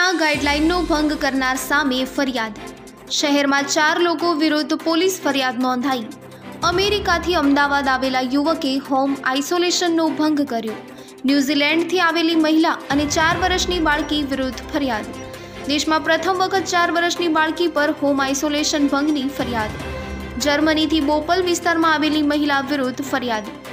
Corona ગાઈડલાઈનનો ભંગ કરનાર સામે ફરિયાદ। શહેરમાં 4 લોકો વિરુદ્ધ પોલીસ ફરિયાદ નોંધાઈ। અમેરિકાથી અમદાવાદ આવેલા યુવકે હોમ આઇસોલેશનનો ભંગ કર્યો। ન્યૂઝીલેન્ડથી આવેલી મહિલા અને 4 વર્ષની બાળકી વિરુદ્ધ ફરિયાદ। દેશમાં પ્રથમ વખત 4 વર્ષની બાળકી પર હોમ આઇસોલેશન ભંગની ફરિયાદ। જર્મનીથી બોપલ વિસ્તારમાં આવેલી મહિલા વિરુદ્ધ ફરિયાદ।